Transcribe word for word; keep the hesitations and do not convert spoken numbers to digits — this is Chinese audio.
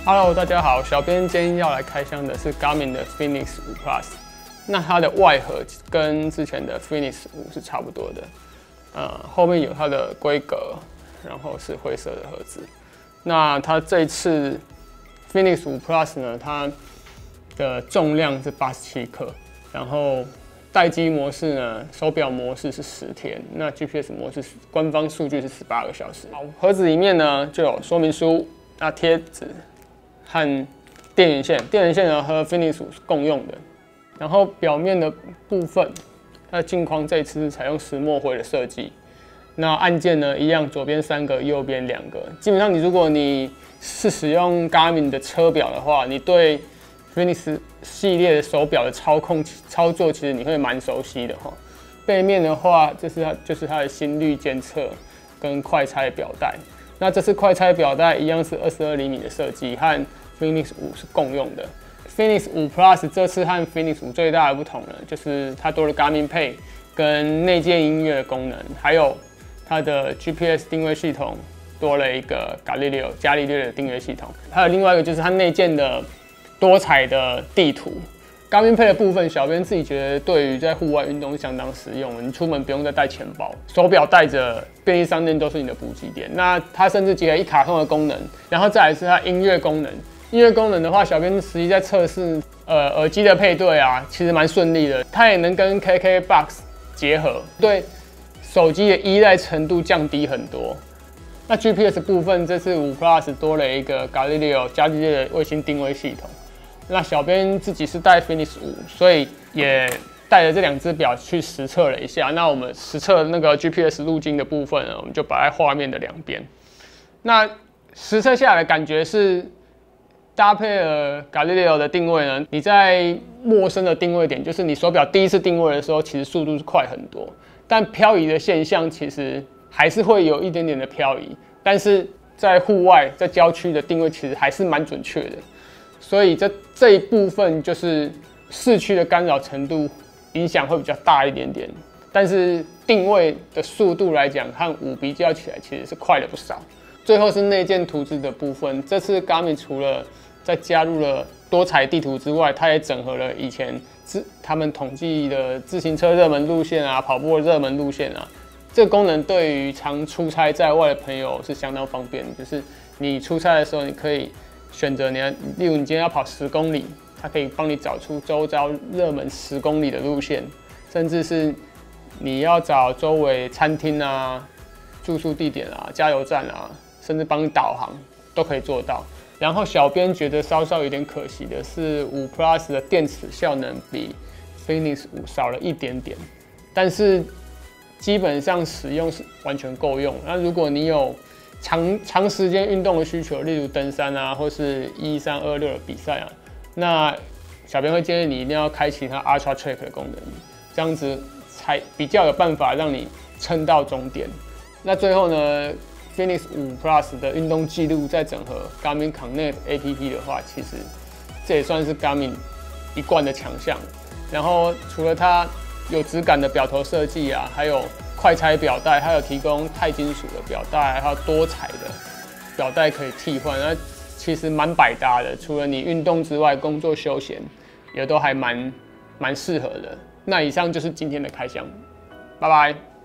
Hello， 大家好，小编今天要来开箱的是 Garmin 的 Fenix 五 Plus。那它的外盒跟之前的 Fenix 五是差不多的，呃，后面有它的规格，然后是灰色的盒子。那它这一次 Fenix 五 Plus 呢，它的重量是八十七克，然后待机模式呢，手表模式是十天，那 G P S 模式官方数据是十八个小时。好，盒子里面呢就有说明书、那贴纸和电源线，电源线呢和 Fenix 五是共用的。然后表面的部分，它的镜框这一次是采用石墨灰的设计。那按键呢一样，左边三个，右边两个。基本上你如果你是使用 Garmin 的车表的话，你对 Fenix 系列的手表的操控操作，其实你会蛮熟悉的哈。背面的话，这是它就是它的心率监测跟快拆表带。那这次快拆表带一样是二十二厘米的设计，和 Fenix 五是共用的。Fenix 五 Plus 这次和 Fenix 五最大的不同呢，就是它多了 Garmin Pay 跟内建音乐的功能，还有它的 G P S 定位系统多了一个 Galileo 伽利略的定位系统，还有另外一个就是它内建的多彩的地图。Garmin Pay 的部分，小编自己觉得对于在户外运动相当实用，你出门不用再带钱包，手表带着，便利商店都是你的补给点。那它甚至结合一卡通的功能，然后再来是它音乐功能。音乐功能的话，小编实际在测试，呃，耳机的配对啊，其实蛮顺利的。它也能跟 K K B O X 结合，对手机的依赖程度降低很多。那 G P S 部分，这次五 Plus 多了一个 Galileo 伽利略的卫星定位系统。那小编自己是带 Fenix 五，所以也带着这两只表去实测了一下。那我们实测那个 G P S 路径的部分呢，我们就摆在画面的两边。那实测下来的感觉是，搭配了 Galileo 的定位呢，你在陌生的定位点，就是你手表第一次定位的时候，其实速度是快很多。但漂移的现象其实还是会有一点点的漂移，但是在户外、在郊区的定位其实还是蛮准确的。所以这这一部分就是市区的干扰程度影响会比较大一点点，但是定位的速度来讲，和五比较起来其实是快了不少。最后是内建图纸的部分，这次 Garmin 除了在加入了多彩地图之外，它也整合了以前自他们统计的自行车热门路线啊、跑步的热门路线啊。这个功能对于常出差在外的朋友是相当方便的，就是你出差的时候，你可以选择你要，例如你今天要跑十公里，它可以帮你找出周遭热门十公里的路线，甚至是你要找周围餐厅啊、住宿地点啊、加油站啊，甚至帮你导航都可以做到。然后小编觉得稍稍有点可惜的是，五 Plus 的电池效能比 Fenix 五少了一点点，但是基本上使用是完全够用。那如果你有长长时间运动的需求，例如登山啊，或是一三二六的比赛啊，那小编会建议你一定要开启它 Ultra Track 的功能，这样子才比较有办法让你撑到终点。那最后呢 ，Fenix 五 Plus 的运动记录再整合 Garmin Connect A P P 的话，其实这也算是 Garmin 一贯的强项。然后除了它有质感的表头设计啊，还有快拆表带，还有提供钛金属的表带，还有多彩的表带可以替换，那其实蛮百搭的。除了你运动之外，工作休闲也都还蛮蛮适合的。那以上就是今天的开箱，拜拜。